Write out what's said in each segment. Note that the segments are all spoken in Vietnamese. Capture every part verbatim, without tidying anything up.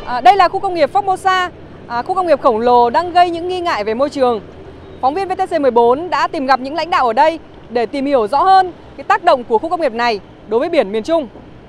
À, đây là khu công nghiệp Formosa, à, khu công nghiệp khổng lồ đang gây những nghi ngại về môi trường. Phóng viên vê tê xê mười bốn đã tìm gặp những lãnh đạo ở đây để tìm hiểu rõ hơn cái tác động của khu công nghiệp này đối với biển miền Trung.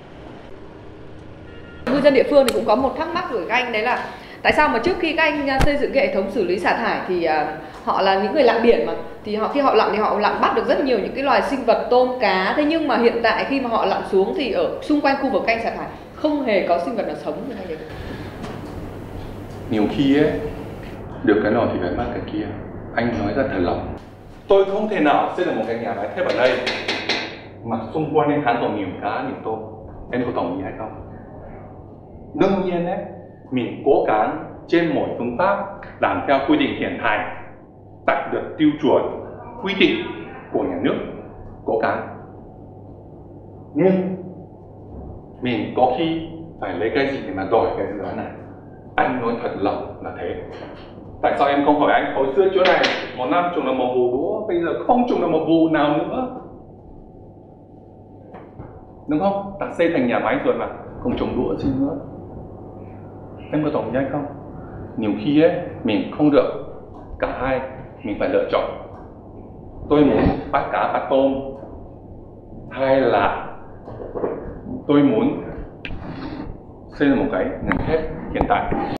Ngư dân địa phương thì cũng có một thắc mắc của các anh, đấy là tại sao mà trước khi các anh xây dựng cái hệ thống xử lý xả thải thì uh, họ là những người lặn biển mà, thì họ khi họ lặn thì họ lặn bắt được rất nhiều những cái loài sinh vật tôm cá, thế nhưng mà hiện tại khi mà họ lặn xuống thì ở xung quanh khu vực các anh xả thải không hề có sinh vật nào sống như thế. Nhiều khi ấy, được cái nọ thì phải mất cái kia. Anh nói ra thật lòng. Tôi không thể nào xây được một cái nhà máy thép ở đây mà xung quanh anh hắn còn nhiều cá, nhiều tôm. Em có đồng ý hay không? Đương nhiên ấy, mình cố gắng trên mọi phương pháp làm theo quy định hiện hành, đạt được tiêu chuẩn quy định của nhà nước, cố gắng. Nhưng mình có khi phải lấy cái gì để mà đổi cái dự án này. Anh nói thật lòng là thế. Tại sao em không hỏi anh hồi xưa chỗ này một năm trồng được một vụ lúa, bây giờ không trồng được một vụ nào nữa, đúng không? Ta xây thành nhà máy rồi mà không trồng lúa gì nữa. Em có đồng ý anh không? Nhiều khi ấy mình không được cả hai, mình phải lựa chọn. Tôi muốn bắt cá bắt tôm, hay là tôi muốn xây ra một cái ngành thép hiện tại.